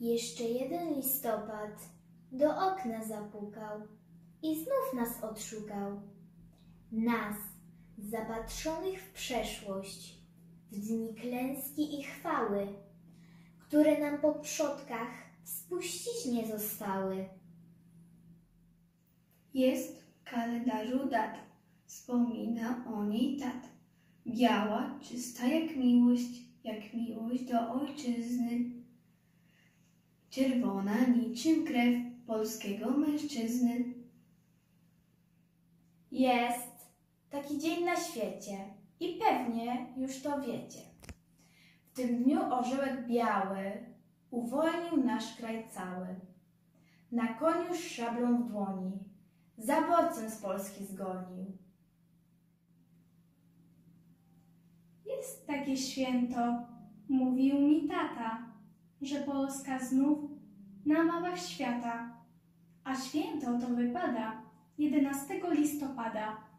Jeszcze jeden listopad do okna zapukał i znów nas odszukał. Nas, zapatrzonych w przeszłość, w dni klęski i chwały, które nam po przodkach spuścić nie zostały. Jest w kalendarzu data, wspomina o niej tata. Biała, czysta jak miłość do ojczyzny. Czerwona niczym krew polskiego mężczyzny. Jest taki dzień na świecie i pewnie już to wiecie. W tym dniu orzełek biały uwolnił nasz kraj cały. Na koniu z szablą w dłoni zaborcę z Polski zgonił. Jest takie święto, mówił mi tata, że Polska znów na mapach świata, a święto to wypada 11 listopada.